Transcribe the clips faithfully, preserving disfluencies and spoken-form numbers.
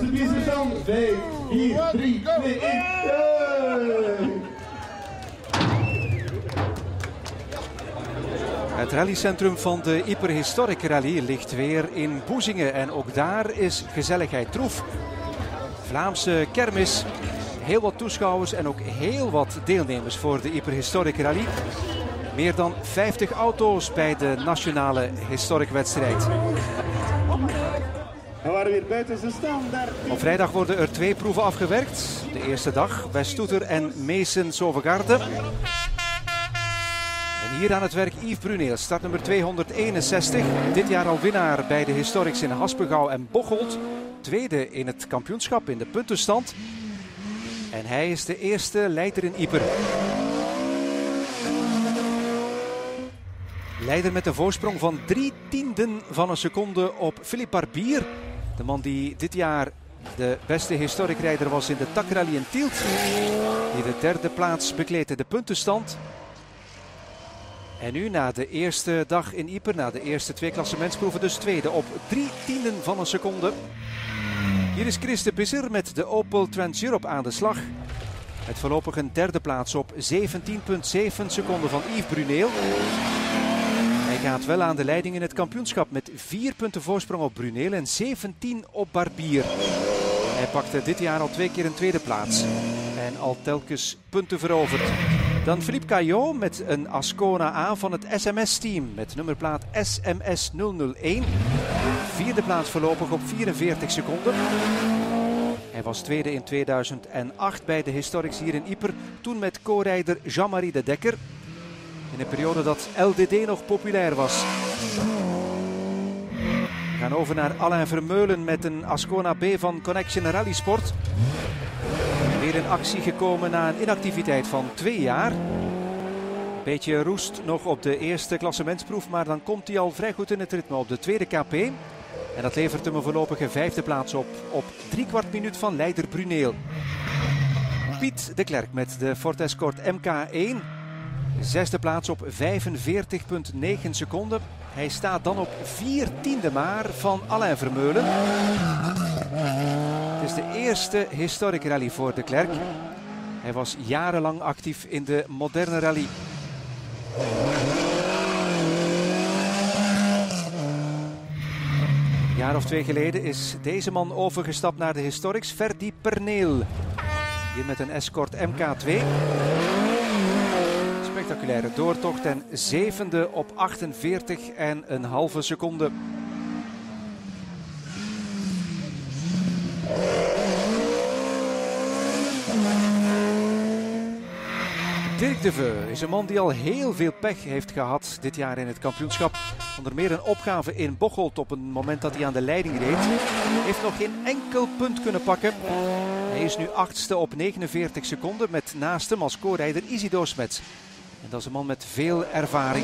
de stand. vijf, vier, drie, twee, één. Het rallycentrum van de Yper Historic Rally ligt weer in Boezingen en ook daar is gezelligheid troef. Vlaamse kermis, heel wat toeschouwers en ook heel wat deelnemers voor de Yper Historic Rally. Meer dan vijftig auto's bij de nationale historic wedstrijd. We waren weer buiten zijn stand. Op vrijdag worden er twee proeven afgewerkt. De eerste dag Westtoeter en Meesen-Sauvegarde. En hier aan het werk Yves Bruneel, startnummer tweehonderdeenenzestig. Dit jaar al winnaar bij de Historics in Haspengouw en Bocholt. Tweede in het kampioenschap in de puntenstand. En hij is de eerste leider in Yper. Leider met een voorsprong van drie tienden van een seconde op Philippe Barbier. De man die dit jaar de beste historicrijder was in de takrally in Tielt. Die de derde plaats bekleedde de puntenstand. En nu na de eerste dag in Yper, na de eerste twee klassementsproeven, dus tweede op drie tienden van een seconde. Hier is Chris de Bisser met de Opel Trans-Europe aan de slag. Met voorlopig een derde plaats op zeventien komma zeven seconden van Yves Bruneel. Hij gaat wel aan de leiding in het kampioenschap met vier punten voorsprong op Bruneel en zeventien op Barbier. Hij pakte dit jaar al twee keer een tweede plaats en al telkens punten veroverd. Dan Philippe Caillot met een Ascona A van het S M S-team met nummerplaat S M S nul nul één. Vierde plaats voorlopig op vierenveertig seconden. Hij was tweede in tweeduizend acht bij de Historics hier in Yper, toen met co-rijder Jean-Marie de Dekker. In een periode dat L D D nog populair was. We gaan over naar Alain Vermeulen met een Ascona B van Connection Rally Sport. Weer in actie gekomen na een inactiviteit van twee jaar. Beetje roest nog op de eerste klassementsproef, maar dan komt hij al vrij goed in het ritme op de tweede K P. En dat levert hem een voorlopige vijfde plaats op, op drie kwart minuut van leider Bruneel. Piet de Klerk met de Ford Escort M K één. Zesde plaats op vijfenveertig komma negen seconden. Hij staat dan op vier tiende maar van Alain Vermeulen. Het is de eerste historic rally voor de Klerk. Hij was jarenlang actief in de moderne rally. Een jaar of twee geleden is deze man overgestapt naar de Historics, Ferdy Perneel. Hier met een Escort M K twee. Spectaculaire doortocht en zevende op achtenveertig en een halve seconde. Dirk de Veu is een man die al heel veel pech heeft gehad dit jaar in het kampioenschap. Onder meer een opgave in Bocholt op een moment dat hij aan de leiding reed. Heeft nog geen enkel punt kunnen pakken. Hij is nu achtste op negenenveertig seconden met naast hem als co-rijder Isidor Smets. En dat is een man met veel ervaring.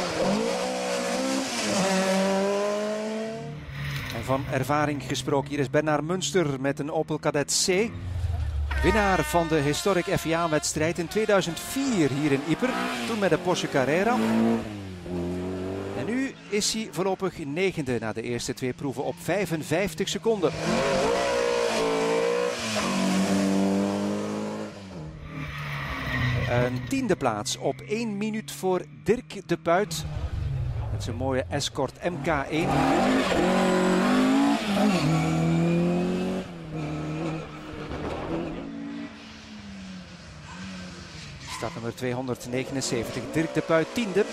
En van ervaring gesproken, hier is Bernard Munster met een Opel Kadett C. Winnaar van de Historic F I A-wedstrijd in tweeduizend vier hier in Yper. Toen met de Porsche Carrera. En nu is hij voorlopig negende na de eerste twee proeven op vijfenvijftig seconden. Een tiende plaats op één minuut voor Dirk de Puit. Met zijn mooie Escort M K één. Startnummer tweehonderdnegenenzeventig. Dirk de Puit tiende.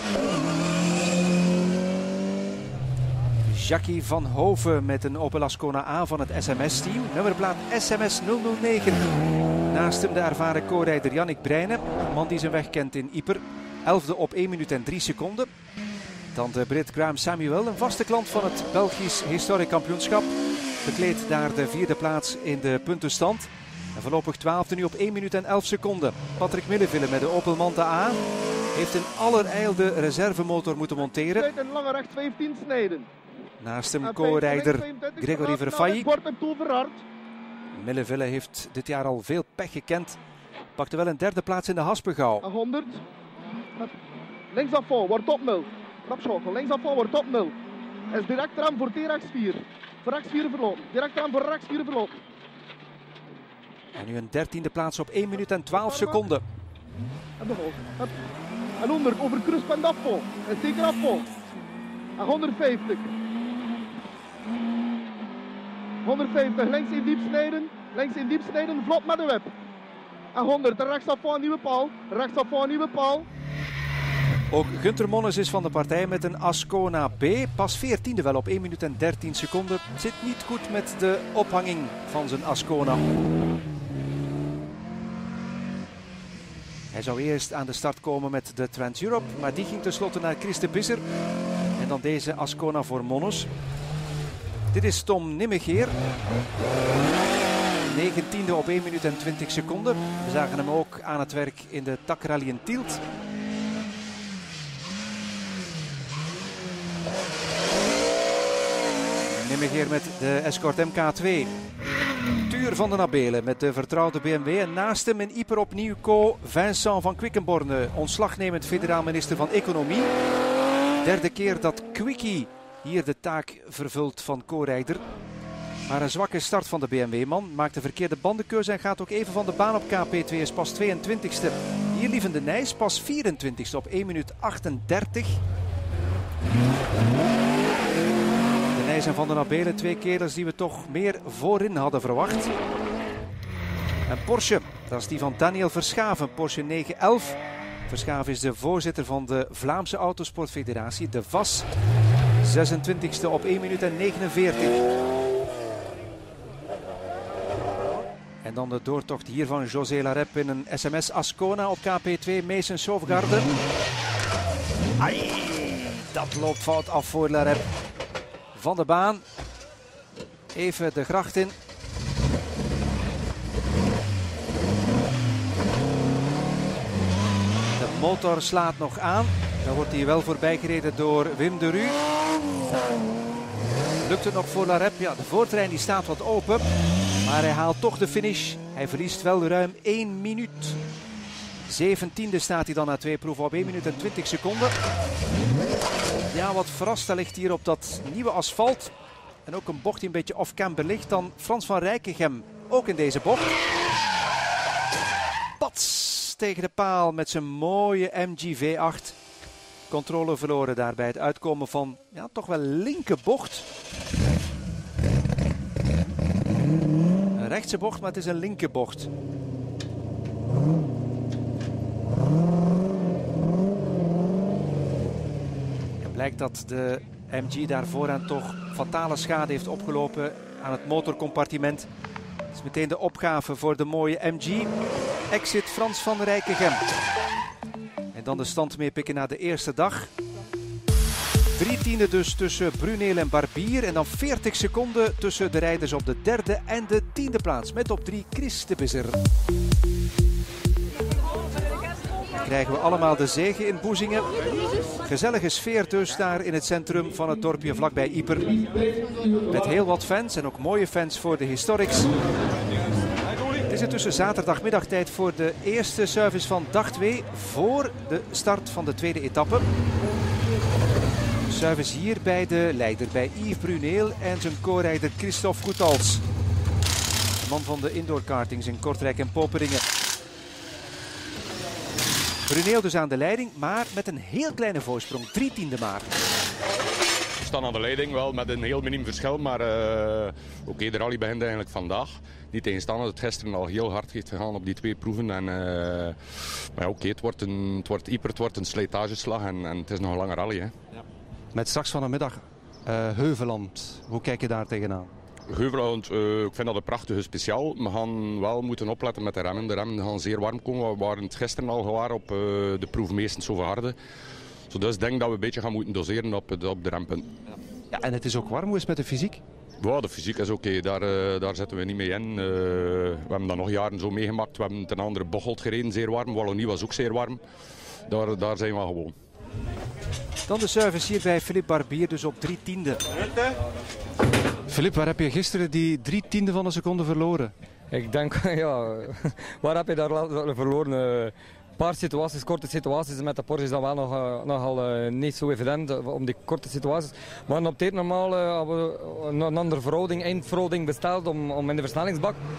Jackie van Hoven met een Opel Ascona A van het S M S-team. Nummerplaat S M S nul nul negen. Naast hem de ervaren co-rijder Jannik Breijnen. Een man die zijn weg kent in Yper. Elfde op één minuut en drie seconden. Dan de Brit Graham Samuel, een vaste klant van het Belgisch Historic Kampioenschap. Bekleedt daar de vierde plaats in de puntenstand. En voorlopig twaalfde nu op één minuut en elf seconden. Patrick Milleville met de Opel Manta A. Heeft een allerijl de reservemotor moeten monteren. Een lange recht vijftien snijden. Naast hem co-rijder Gregory Verfailly. Milleville heeft dit jaar al veel pech gekend. Pakte wel een derde plaats in de Haspengouw. honderd. Linksaf voor, wordt op nul. Rapschotel, linksaf voor, wordt op nul. Is direct eraan voor T rechts vier. Voor rechts vier verlopen. Direct eraan voor rechts vier verlopen. En nu een dertiende plaats op één minuut en twaalf seconden. En de hoog. Hup. En onder, over kruispunt afval. En zeker afval. En honderdvijftig. honderdvijftig, links in diep snijden. Links in diep snijden, vlot met de wip. En honderd, en rechtsaf voor een nieuwe paal. Rechtsaf voor een nieuwe paal. Ook Gunther Monnes is van de partij met een Ascona B. Pas veertiende wel op één minuut en dertien seconden. Zit niet goed met de ophanging van zijn Ascona. Hij zou eerst aan de start komen met de Trans-Europe, maar die ging tenslotte naar Chris de Bisser. En dan deze Ascona voor Monnes. Dit is Tom Nimmegeer. negentiende op één minuut en twintig seconden. We zagen hem ook aan het werk in de Takrally in Tielt. Nimmegeer met de Escort M K twee. Tuur van den Abelen met de vertrouwde B M W. En naast hem in Yper opnieuw co Vincent van Quickenborne, ontslagnemend federaal minister van Economie. Derde keer dat Quickie hier de taak vervult van co-rijder. Maar een zwakke start van de B M W-man. Maakt de verkeerde bandenkeuze en gaat ook even van de baan op K P twee. Is pas tweeëntwintigste. Hier Lieven de Nijs pas vierentwintigste op één minuut achtendertig. De Nijs en Van den Abelen, twee kerels die we toch meer voorin hadden verwacht. En Porsche, dat is die van Daniel Verschaven. Porsche negen elf. Verschaven is de voorzitter van de Vlaamse Autosportfederatie, de V A S. zesentwintigste op één minuut en negenenveertig. En dan de doortocht hier van José Larep in een S M S Ascona op K P twee Mason Sauvegarde. Ai, dat loopt fout af voor Larep. Van de baan. Even de gracht in. De motor slaat nog aan. Dan wordt hij wel voorbij gereden door Wim de Rue. Lukt het nog voor Larep? Ja, de voortrein die staat wat open. Maar hij haalt toch de finish. Hij verliest wel ruim één minuut. zeventiende staat hij dan na twee proeven op één minuut en twintig seconden. Ja, wat verrast, hij ligt hier op dat nieuwe asfalt. En ook een bocht die een beetje off-camber ligt. Dan Frans van Rijkegem ook in deze bocht. Pats tegen de paal met zijn mooie M G V acht. Controle verloren daar bij het uitkomen van ja, toch wel linker bocht. Een rechtse bocht, maar het is een linker bocht. Het blijkt dat de M G daar vooraan toch fatale schade heeft opgelopen aan het motorcompartiment. Dat is meteen de opgave voor de mooie M G. Exit Frans van Rijkegem. En dan de stand meepikken na de eerste dag. Drie tiende dus tussen Bruneel en Barbier. En dan veertig seconden tussen de rijders op de derde en de tiende plaats. Met op drie Chris de Bisser. Dan krijgen we allemaal de zege in Boezingen. Gezellige sfeer dus daar in het centrum van het dorpje vlakbij Yper. Met heel wat fans en ook mooie fans voor de Historics. Het is intussen zaterdagmiddag tijd voor de eerste service van dag twee voor de start van de tweede etappe. Service hier bij de leider, bij Yves Bruneel en zijn co-rijder Christophe Goethals. De man van de indoorkartings in Kortrijk en Poperingen. Bruneel dus aan de leiding, maar met een heel kleine voorsprong, drie tiende maar. We staan aan de leiding, wel met een heel miniem verschil, maar uh, oké, okay, de rally begint eigenlijk vandaag. Niet tegenstaande dat het gisteren al heel hard heeft gegaan op die twee proeven. En, uh, maar ja, oké, okay, het wordt een, het wordt Yper, het wordt een slijtageslag en, en het is nog een lange rally. Hè. Ja. Met straks van de middag uh, Heuveland, hoe kijk je daar tegenaan? Heuveland, uh, ik vind dat een prachtige speciaal. We gaan wel moeten opletten met de remmen. De remmen gaan zeer warm komen. We waren het gisteren al gewaar op uh, de proef meestens Sauvegarde. So, dus ik denk dat we een beetje gaan moeten doseren op, op de rempunten. Ja. Ja, en het is ook warm. Hoe is het met de fysiek? Ja, de fysiek is oké, okay. daar, uh, daar zitten we niet mee in. Uh, we hebben dat nog jaren zo meegemaakt. We hebben ten andere Bocholt gereden, zeer warm. Wallonie was ook zeer warm. Daar, daar zijn we gewoon. Dan de service hier bij Philippe Barbier, dus op drie tiende. Philippe, waar heb je gisteren die drie tiende van een seconde verloren? Ik denk, ja, waar heb je daar verloren? Een paar situaties, korte situaties. Met de Porsche is dat wel nog, uh, nogal uh, niet zo evident uh, om die korte situaties. Maar op dit normaal uh, hebben we een andere verhouding, eindverhouding besteld om, om in de versnellingsbak.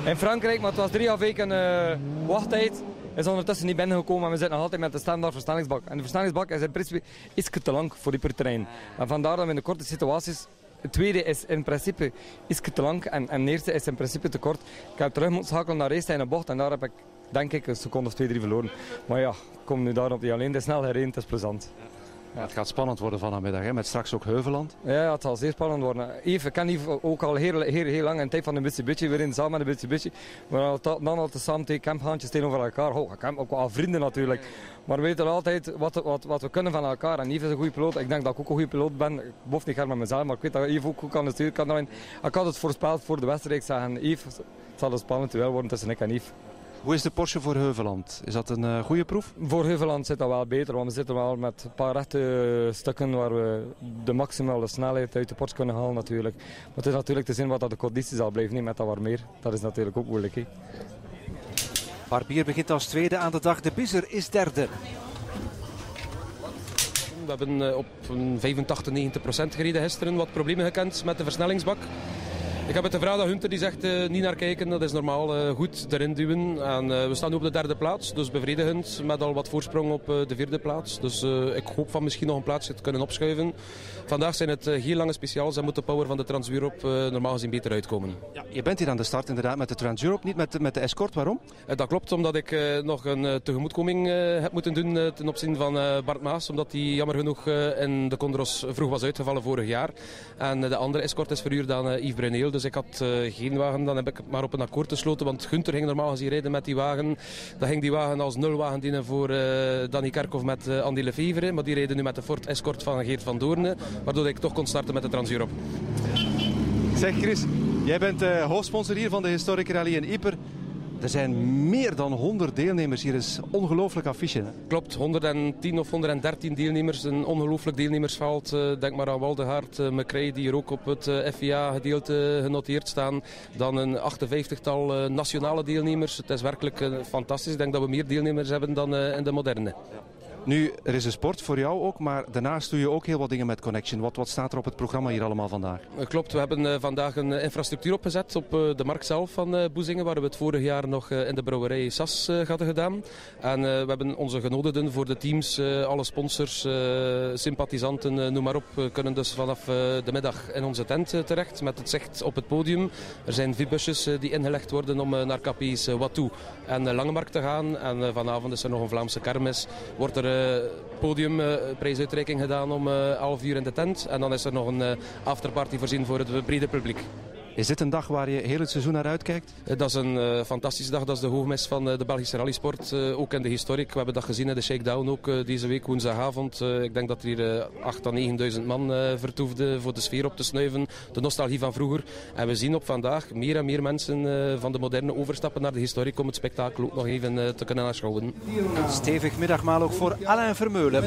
in Frankrijk, maar het was drie weken uh, wachttijd. Is ondertussen niet binnengekomen en we zitten nog altijd met de standaard versnellingsbak. En de versnellingsbak is in principe iets te lang voor die per terrein. En vandaar dat we in de korte situaties. Het tweede is in principe iets te lang en, en het eerste is in principe te kort. Ik heb terug moeten schakelen naar race in een bocht en daar heb ik denk ik een seconde of twee, drie verloren. Maar ja, ik kom nu daarop niet alleen. Het is snel gereden, het is plezant. Ja, het gaat spannend worden vanmiddag, hè, met straks ook Heuveland. Ja, het zal zeer spannend worden. Yves, ik ken Yves ook al heel, heel, heel lang in de tijd van de Mitsubishi. We rijden samen met de Mitsubishi. We gaan dan altijd samen tegen camphaantjes tegenover elkaar. Oh, ik heb ook wel vrienden natuurlijk. Maar we weten altijd wat, wat, wat we kunnen van elkaar. En Yves is een goede piloot. Ik denk dat ik ook een goede piloot ben. Ik bof niet graag met mezelf, maar ik weet dat Yves ook goed kan sturen. Kan erin. Ik had het voorspeld voor de wedstrijd. Ik zeg, Yves, het zal een spannend duel worden tussen ik en Yves. Hoe is de Porsche voor Heuveland? Is dat een uh, goede proef? Voor Heuveland zit dat wel beter, want we zitten wel met een paar rechte stukken waar we de maximale snelheid uit de Porsche kunnen halen natuurlijk. Maar het is natuurlijk te zien wat dat de conditie zal blijven, niet met dat waar meer. Dat is natuurlijk ook moeilijk. He. Barbier begint als tweede aan de dag, de Bizzer is derde. We hebben op vijfentachtig, negentig procent gereden gisteren, wat problemen gekend met de versnellingsbak. Ik heb het de vrouw dat Hunter die zegt uh, niet naar kijken, dat is normaal uh, goed erin duwen. En uh, we staan nu op de derde plaats, dus bevredigend met al wat voorsprong op uh, de vierde plaats. Dus uh, ik hoop van misschien nog een plaatsje te kunnen opschuiven. Vandaag zijn het uh, heel lange speciaals en moet de power van de Trans-Europe uh, normaal gezien beter uitkomen. Ja, je bent hier aan de start inderdaad met de Trans-Europe, niet met de, met de Escort. Waarom? Uh, dat klopt, omdat ik uh, nog een uh, tegemoetkoming uh, heb moeten doen uh, ten opzien van uh, Bart Maas. Omdat hij jammer genoeg uh, in de Condros vroeg was uitgevallen vorig jaar. En uh, de andere Escort is verhuurd aan uh, Yves Bruneel. Dus ik had uh, geen wagen, dan heb ik maar op een akkoord gesloten. Want Gunther ging normaal gezien rijden met die wagen. Dan ging die wagen als nulwagen dienen voor uh, Danny Kerkhoff met uh, Andy Lefevre. Maar die reden nu met de Ford Escort van Geert van Doorne. Waardoor ik toch kon starten met de Trans-Europe. Zeg Chris, jij bent uh, hoofdsponsor hier van de Historic Rally in Yper. Er zijn meer dan honderd deelnemers hier, is ongelooflijk affiche. Hè? Klopt, honderdtien of honderddertien deelnemers, een ongelooflijk deelnemersveld. Uh, denk maar aan Waldegaard, uh, McRae die hier ook op het uh, F I A-gedeelte genoteerd staan. Dan een achtenvijftigtal uh, nationale deelnemers. Het is werkelijk uh, fantastisch. Ik denk dat we meer deelnemers hebben dan uh, in de moderne. Ja. Nu, er is een sport voor jou ook, maar daarnaast doe je ook heel wat dingen met Connection. Wat, wat staat er op het programma hier allemaal vandaag? Klopt, we hebben uh, vandaag een uh, infrastructuur opgezet op uh, de markt zelf van uh, Boezingen, waar we het vorig jaar nog uh, in de brouwerij S A S uh, hadden gedaan. En uh, we hebben onze genodigden voor de teams, uh, alle sponsors, uh, sympathisanten, uh, noem maar op, uh, kunnen dus vanaf uh, de middag in onze tent uh, terecht met het zicht op het podium. Er zijn V I-busjes uh, die ingelegd worden om uh, naar K P I's uh, Watou en uh, Langemarkt te gaan. En uh, vanavond is er nog een Vlaamse kermis. Wordt er uh, podiumprijsuitreiking uh, gedaan om uh, elf uur in de tent. En dan is er nog een uh, afterparty voorzien voor het brede publiek. Is dit een dag waar je heel het seizoen naar uitkijkt? Uh, dat is een uh, fantastische dag. Dat is de hoogmis van uh, de Belgische rallysport. Uh, ook in de historiek. We hebben dat gezien in de Shakedown ook uh, deze week woensdagavond. Uh, ik denk dat er hier uh, acht tot negenduizend man uh, vertoefde voor de sfeer op te snuiven. De nostalgie van vroeger. En we zien op vandaag meer en meer mensen uh, van de moderne overstappen naar de historiek om het spektakel ook nog even uh, te kunnen aanschouwen. Stevig middagmaal ook voor Alain Vermeulen.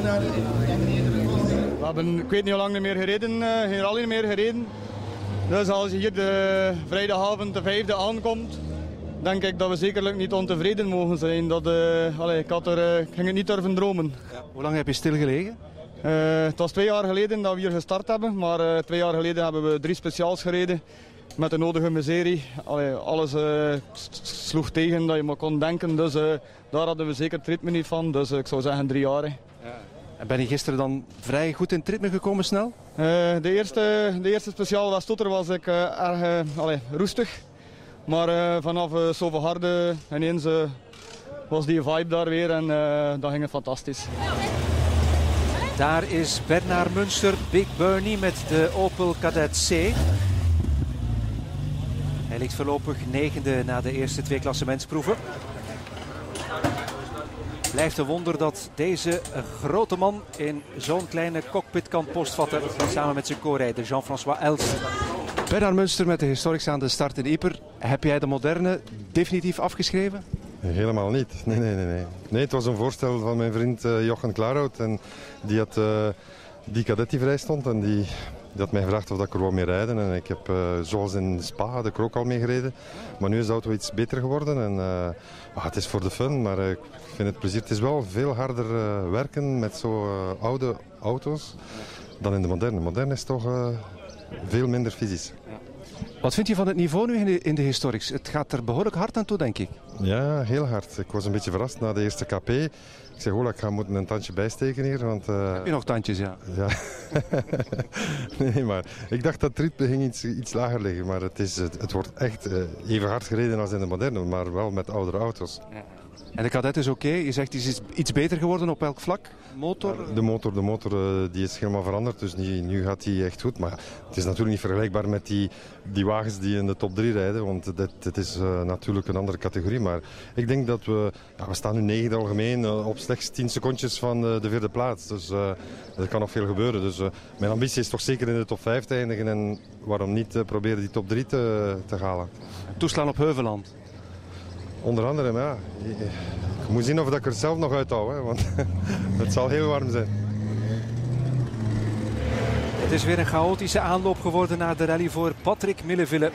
We hebben, ik weet niet hoe lang meer gereden, uh, geen rally meer gereden. Dus als je hier de vrijdagavond de vijfde aankomt, denk ik dat we zekerlijk niet ontevreden mogen zijn. Dat, uh, allee, ik, had er, uh, ik ging het niet durven dromen. Ja. Hoe lang heb je stilgelegen? Uh, het was twee jaar geleden dat we hier gestart hebben, maar uh, twee jaar geleden hebben we drie speciaals gereden. Met de nodige miserie. Allee, alles uh, sloeg tegen dat je maar kon denken, dus uh, daar hadden we zeker het ritme niet van. Dus uh, ik zou zeggen drie jaar. Hè. Ja. En ben je gisteren dan vrij goed in het ritme gekomen snel? Uh, de, eerste, de eerste speciaal was Stotter was ik uh, erg uh, allee, roestig. Maar uh, vanaf uh, zoveel harde ineens uh, was die vibe daar weer en uh, dat ging het fantastisch. Daar is Bernard Münster, Big Bernie met de Opel Kadett C. Hij ligt voorlopig negende na de eerste twee klassementsproeven. Blijft een wonder dat deze grote man in zo'n kleine cockpit kan postvatten. Samen met zijn co-rijder Jean-François Els. Bernard Münster met de historisch aan de start in Yper. Heb jij de moderne definitief afgeschreven? Helemaal niet. Nee, nee, nee, nee. nee, het was een voorstel van mijn vriend uh, Jochen Klaarhout. En die had uh, die cadet die vrij stond en die... Die had mij gevraagd of ik er wou mee rijden en ik heb, uh, zoals in Spa, had ik er ook al mee gereden. Maar nu is de auto iets beter geworden en uh, ah, het is voor de fun, maar uh, ik vind het plezier. Het is wel veel harder uh, werken met zo'n uh, oude auto's dan in de moderne. De moderne is toch uh, veel minder fysisch. Wat vind je van het niveau nu in de, in de Historics? Het gaat er behoorlijk hard aan toe, denk ik. Ja, heel hard. Ik was een beetje verrast na de eerste K P. Ik zeg, hola, ik ga moeten een tandje bijsteken hier. Want, uh... Heb je nog tandjes, ja? Ja. Nee, maar ik dacht dat het ritme ging iets, iets lager liggen. Maar het, is, het, het wordt echt uh, even hard gereden als in de moderne, maar wel met oudere auto's. Ja. En de Kadett is oké. Okay. Je zegt, die is iets beter geworden op welk vlak? Motor? De motor, de motor uh, die is helemaal veranderd, dus nu, nu gaat die echt goed. Maar het is natuurlijk niet vergelijkbaar met die, die wagens die in de top drie rijden, want dit, dit is uh, natuurlijk een andere categorie. Maar ik denk dat we, ja, we staan nu negende algemeen uh, op slechts tien secondjes van uh, de vierde plaats. Dus uh, er kan nog veel gebeuren. Dus uh, mijn ambitie is toch zeker in de top vijf te eindigen en waarom niet uh, proberen die top drie te, te halen. Toeslaan op Heuveland. Onder andere, maar ja, ik moet zien of ik er zelf nog uithoud, hè, want het zal heel warm zijn. Het is weer een chaotische aanloop geworden naar de rally voor Patrick Milleville.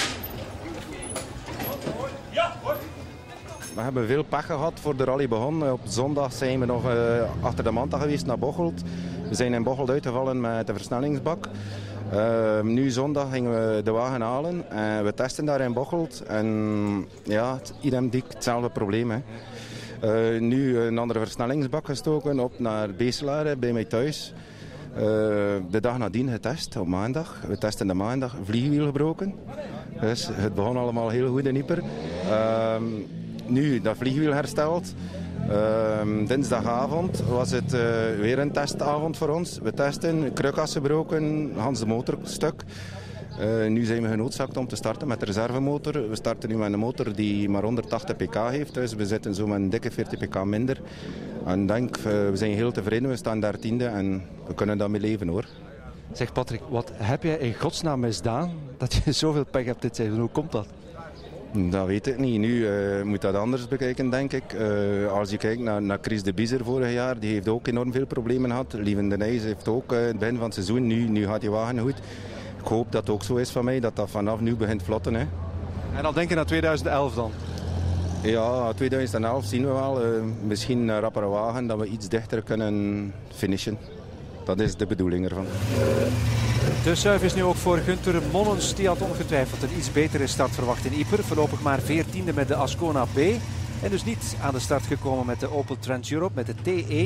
We hebben veel pech gehad voor de rally begon. Op zondag zijn we nog uh, achter de manta geweest naar Bocholt. We zijn in Bocholt uitgevallen met de versnellingsbak. Uh, nu zondag gingen we de wagen halen en we testen daar in Bocholt en ja, identiek hetzelfde probleem. Hè. Uh, nu een andere versnellingsbak gestoken op naar Beeselaar bij mij thuis. Uh, de dag nadien getest op maandag. We testen de maandag, vliegwiel gebroken. Dus het begon allemaal heel goed in Ieper. Uh, nu dat vliegwiel hersteld. Uh, dinsdagavond was het uh, weer een testavond voor ons. We testen, krukas gebroken, Hans de motor stuk. Uh, nu zijn we genoodzaakt om te starten met de reservemotor. We starten nu met een motor die maar honderdtachtig pk heeft, dus we zitten zo met een dikke veertig pk minder. En denk, uh, we zijn heel tevreden, we staan dertiende en we kunnen daarmee leven hoor. Zeg Patrick, wat heb jij in godsnaam misdaan dat je zoveel pech hebt dit seizoen? Hoe komt dat? Dat weet ik niet. Nu uh, moet dat anders bekijken, denk ik. Uh, als je kijkt naar, naar Chris de Biezer vorig jaar, die heeft ook enorm veel problemen gehad. Lieven de Nijs heeft ook uh, het begin van het seizoen, nu, nu gaat die wagen goed. Ik hoop dat het ook zo is van mij, dat dat vanaf nu begint vlotten. Hè. En dan denken naar tweeduizend elf dan? Ja, tweeduizend elf zien we wel. Uh, misschien een rappere wagen, dat we iets dichter kunnen finishen. Dat is de bedoeling ervan. De service is nu ook voor Gunther Monnens. Die had ongetwijfeld een iets betere start verwacht in Ieper. Voorlopig maar veertiende met de Ascona B. En dus niet aan de start gekomen met de Opel Trans Europe, met de T E.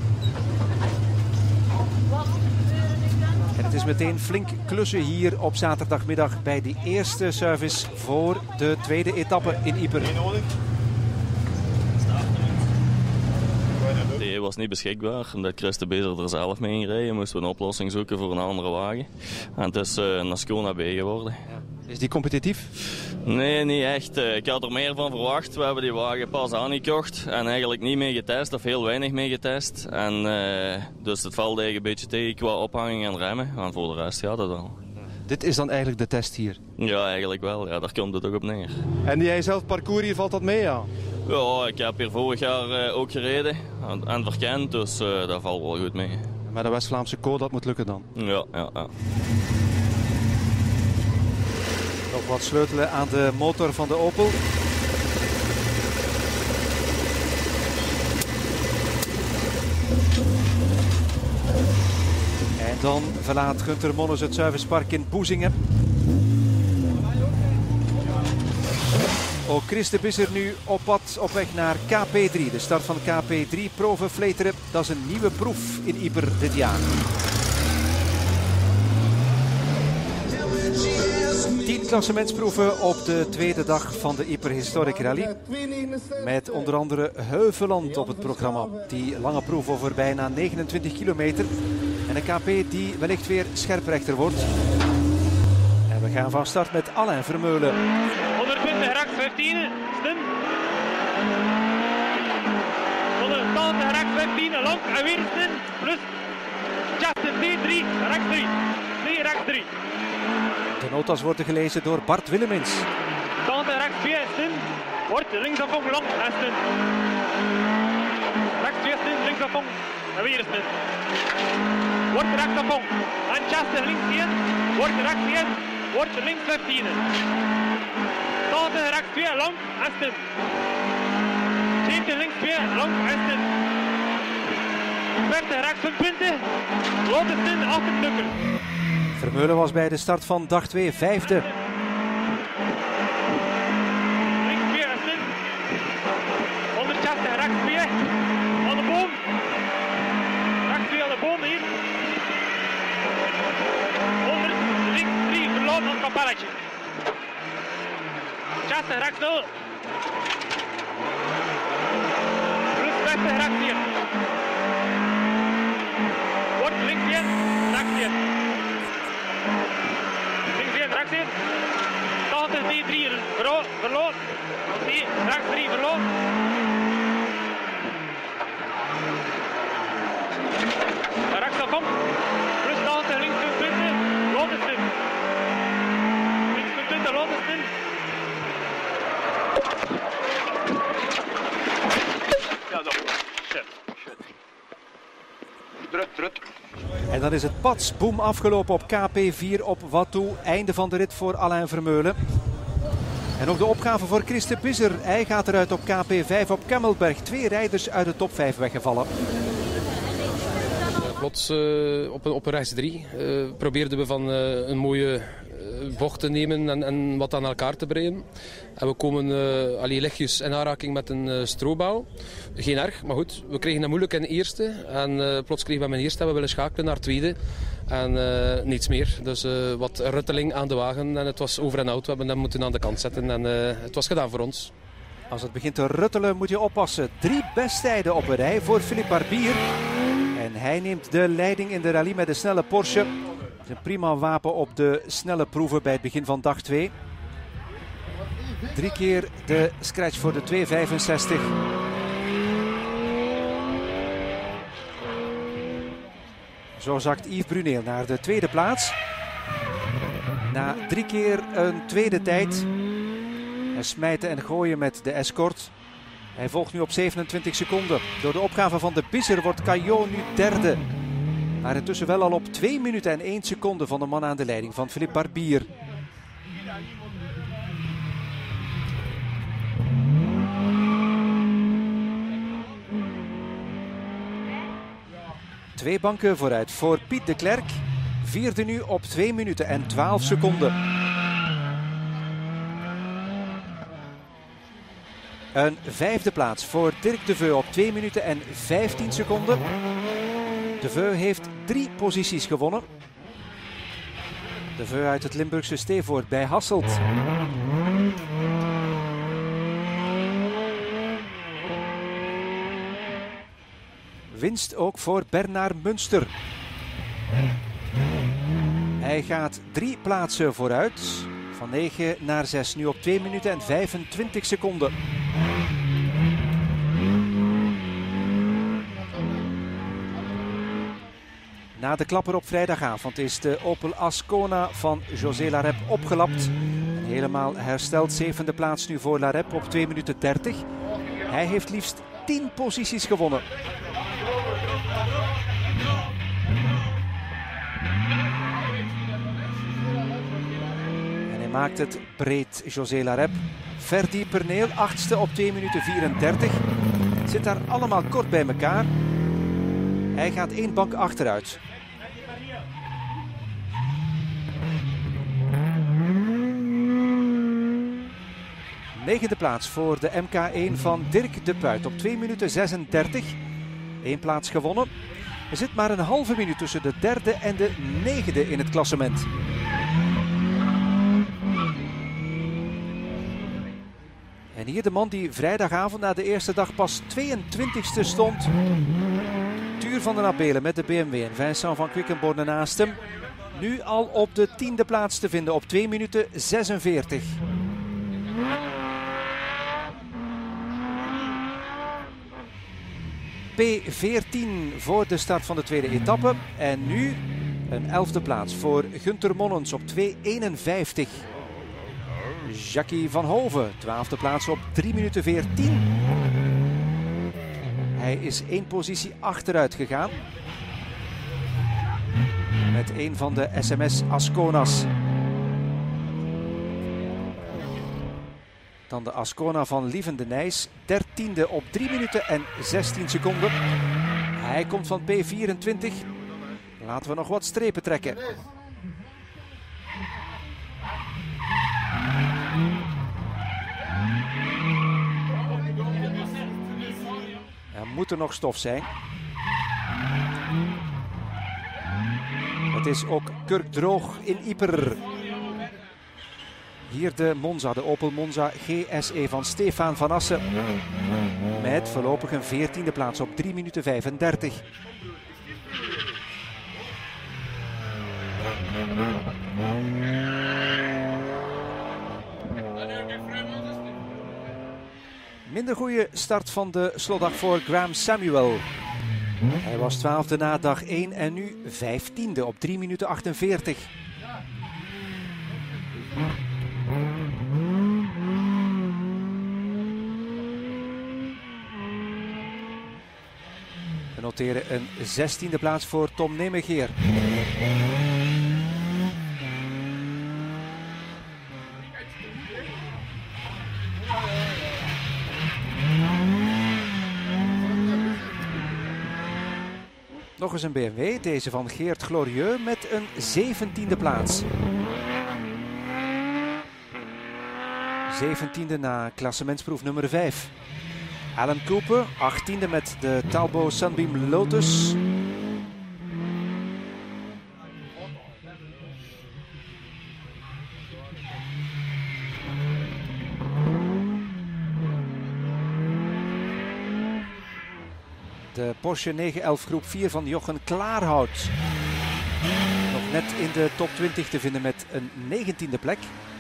En het is meteen flink klussen hier op zaterdagmiddag bij die eerste service voor de tweede etappe in Ieper. Die was niet beschikbaar, omdat Chris de Bezer er zelf mee ging rijden. Moesten we een oplossing zoeken voor een andere wagen. En het is uh, een Ascona B geworden. Ja. Is die competitief? Nee, niet echt. Ik had er meer van verwacht. We hebben die wagen pas aangekocht en eigenlijk niet mee getest, of heel weinig mee getest. En, uh, dus het valt eigenlijk een beetje tegen qua ophanging en remmen. En voor de rest gaat het wel. Dit is dan eigenlijk de test hier? Ja, eigenlijk wel. Ja, daar komt het ook op neer. En jij zelf parcours hier, valt dat mee, ja? Ja, ik heb hier vorig jaar uh, ook gereden en, en verkend, dus uh, dat valt wel goed mee. Maar de West-Vlaamse Co, dat moet lukken dan? Ja, ja, ja. Nog wat sleutelen aan de motor van de Opel. En dan verlaat Gunther Monnens het servicepark in Boezingen. Ook Chris de Bisser nu op pad op weg naar K P drie. De start van K P drie Proven Vleteren. Dat is een nieuwe proef in Ieper dit jaar. Tien klassementsproeven op de tweede dag van de Ieper Historic Rally. Met onder andere Heuveland op het programma. Die lange proef over bijna negenentwintig kilometer. En een K P die wellicht weer scherprechter wordt. En we gaan van start met Alain Vermeulen. honderdtwintig rechts vijftien, stem. honderdtachtig rechts vijftien, lang en weer stem. Plus, Justin D drie, rechts drie. drie, rechts drie. De notas worden gelezen door Bart Willemins. tachtig rechts twee, stem. Wordt linksafvang lang en stem. Rechts twee, stem, linksafvang en weer stem. Wordt rechtsafvang en Justin links één. Wordt rechts één. Wordt links vijftien. tachtig rechts twee, lang en stem. zeventig links twee, lang en stem. veertig rechts vijfentwintig. Laat het stem achter Vermeulen was bij de start van dag twee vijfde. kopalletje. zestig rechts nul. Plus vijftig rechts vier. Wordt links één, rechts één. Links één, rechts één. tachtig, die drie, verloop. Die, rechts drie, verloop. Rechts op kom. Plus tachtig, links twintig, Lotenstein. Links twintig, Lotenstein. Ja, zo. Shit, shit. Druk, druk. En dan is het pats, boom, afgelopen op K P vier op Wattou. Einde van de rit voor Alain Vermeulen. En ook de opgave voor Christe Bisser. Hij gaat eruit op K P vijf op Kemmelberg. Twee rijders uit de top vijf weggevallen. Plots uh, op, een, op een rechts drie uh, probeerden we van uh, een mooie uh, bocht te nemen en, en wat aan elkaar te breien. En we komen uh, allee, lichtjes in aanraking met een uh, stroobouw. Geen erg, maar goed. We kregen het moeilijk in de eerste. En uh, plots kregen we mijn eerste en we willen schakelen naar tweede. En uh, niets meer. Dus uh, wat rutteling aan de wagen en het was over en out. We hebben hem moeten aan de kant zetten en uh, het was gedaan voor ons. Als het begint te ruttelen moet je oppassen. Drie besttijden op een rij voor Philippe Barbier. En hij neemt de leiding in de rally met de snelle Porsche. Het is een prima wapen op de snelle proeven bij het begin van dag twee. Drie keer de scratch voor de twee vijfenzestig. Zo zakt Yves Bruneel naar de tweede plaats. Na drie keer een tweede tijd. En smijten en gooien met de escort. Hij volgt nu op zevenentwintig seconden. Door de opgave van de Bisser wordt Caillot nu derde. Maar intussen wel al op twee minuten en één seconde van de man aan de leiding van Philippe Barbier. Twee banken vooruit voor Piet de Klerk. Vierde nu op twee minuten en twaalf seconden. Een vijfde plaats voor Dirk De Veu op twee minuten en vijftien seconden. De Veu heeft drie posities gewonnen. De Veu uit het Limburgse Stevoort bij Hasselt. Winst ook voor Bernard Münster. Hij gaat drie plaatsen vooruit. Van negen naar zes, nu op twee minuten en vijfentwintig seconden. Na de klapper op vrijdagavond is de Opel Ascona van José Larep opgelapt. En helemaal hersteld, zevende plaats nu voor Larep op twee minuten dertig. Hij heeft liefst tien posities gewonnen. En hij maakt het breed, José Larep. Ferdy Perneel, achtste op twee minuten vierendertig. Zit daar allemaal kort bij elkaar. Hij gaat één bank achteruit. Negende plaats voor de M K één van Dirk de Puit op twee minuten zesendertig. Eén plaats gewonnen. Er zit maar een halve minuut tussen de derde en de negende in het klassement. En hier de man die vrijdagavond na de eerste dag pas tweeëntwintigste stond. Tuur van den Abelen met de B M W en Vincent van Quickenborne naast hem. Nu al op de tiende plaats te vinden op twee minuten zesenveertig. P veertien voor de start van de tweede etappe. En nu een elfde plaats voor Gunther Monnens op twee eenenvijftig. Jackie van Hoven, twaalfde plaats op drie minuten veertien. Hij is één positie achteruit gegaan. Met een van de S M S Ascona's. Dan de Ascona van Lieven de Nijs, dertiende op drie minuten en zestien seconden. Hij komt van P vierentwintig. Laten we nog wat strepen trekken. Er moet er nog stof zijn. Het is ook kurkdroog in Ieper. Hier de Monza, de Opel Monza G S E van Stefan van Assen. Met voorlopig een veertiende plaats op drie minuten vijfendertig. Minder goede start van de slotdag voor Graham Samuel. Hij was twaalfde na dag één en nu vijftiende op drie minuten achtenveertig. We noteren een zestiende plaats voor Tom Nemegeer. Nog eens een B M W, deze van Geert Glorieux met een zeventiende plaats. zeventiende na klassementsproef nummer vijf. Alan Cooper, achttiende met de Talbot Sunbeam Lotus. De Porsche negen elf groep vier van Jochen Klaarhout. Nog net in de top twintig te vinden met een negentiende plek.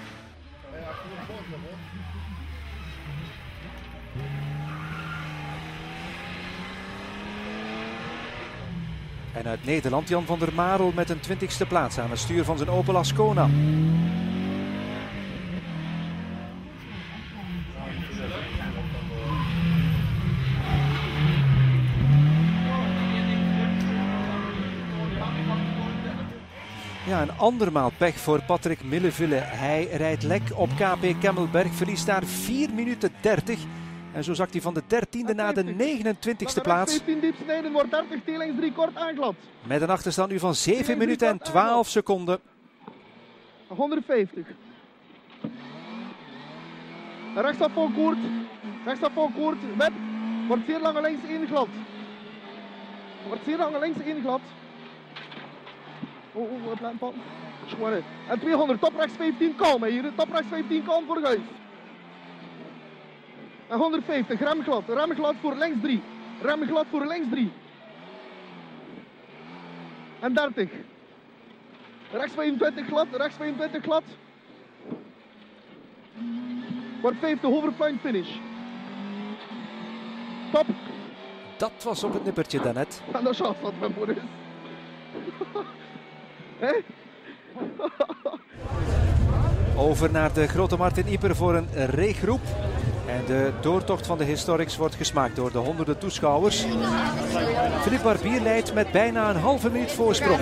En uit Nederland Jan van der Marel met een twintigste plaats aan het stuur van zijn Opel Ascona. Ja, een andermaal pech voor Patrick Milleville. Hij rijdt lek op K P Kemmelberg, verliest daar vier minuten dertig. En zo zakt hij van de dertiende naar de negenentwintigste plaats. vijftien diep snijden wordt dertig, T links drie kort aanglad. Met een achterstand nu van zeven minuten en twaalf seconden. honderdvijftig. Rechtsaf voor Koert. Rechtsaf voor Koert. Web. Wordt zeer lange links één glad. Wordt zeer lange links één glad. Oh, oh, het laat vallen. En tweehonderd, top rechts vijftien, kalm hier. Top rechts vijftien, kalm voor Guis. En honderdvijftig, remglad, remglad voor links drie. Remglad voor links drie. En dertig. Rechts vijfentwintig glad, rechts vijfentwintig glad. Wordt vijftig, overflank finish. Top. Dat was op het nippertje daarnet. En dat is wat mijn moeder is. Hey. Over naar de Grote Martin Ieper voor een regroep. En de doortocht van de Historics wordt gesmaakt door de honderden toeschouwers. Philippe Barbier leidt met bijna een halve minuut voorsprong.